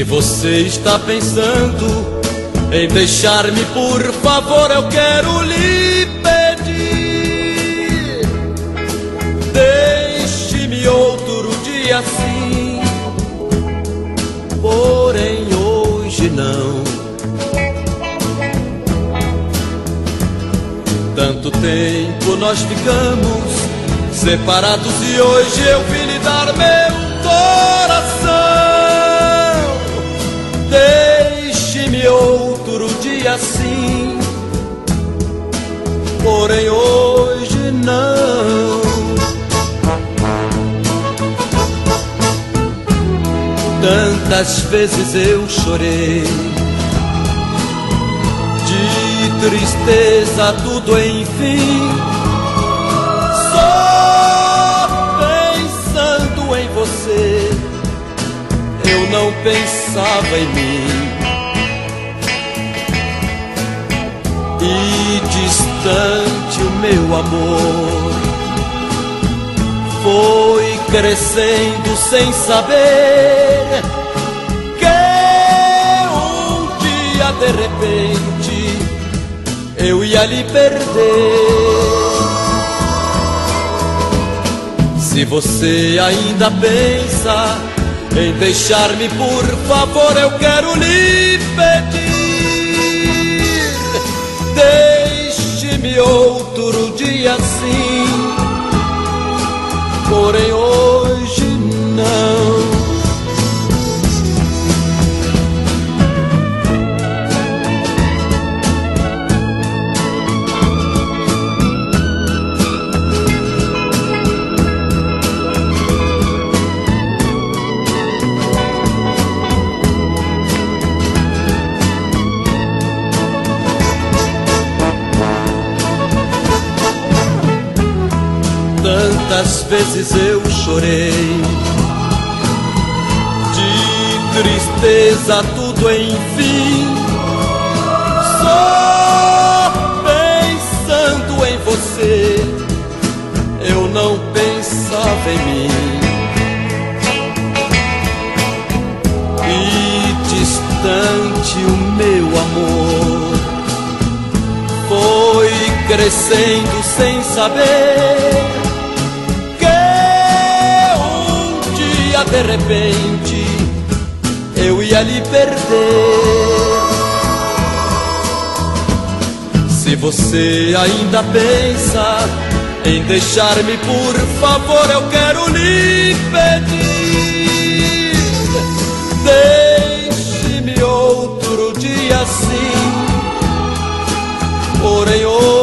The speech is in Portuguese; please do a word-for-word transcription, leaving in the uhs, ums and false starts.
você está pensando em deixar-me, por favor, eu quero lhe pedir: deixe-me outro dia sim, porém hoje não. Tanto tempo nós ficamos separados e hoje eu vim lhe dar meu coração. Deixe-me outro dia sim, porém hoje não. Tantas vezes eu chorei, de tristeza tudo enfim, só pensando em você, eu não pensava em mim. E distante o meu amor foi crescendo sem saber que um dia de repente eu ia lhe perder. Se você ainda pensa em deixar-me, por favor, eu quero lhe pedir: deixe-me outro dia sim, porém hoje não. Tantas vezes eu chorei, de tristeza tudo enfim, só pensando em você, eu não pensava em mim. E distante o meu amor foi crescendo sem saber de repente eu ia lhe perder. Se você ainda pensa em deixar-me, por favor, eu quero lhe pedir: deixe-me outro dia sim, porém hoje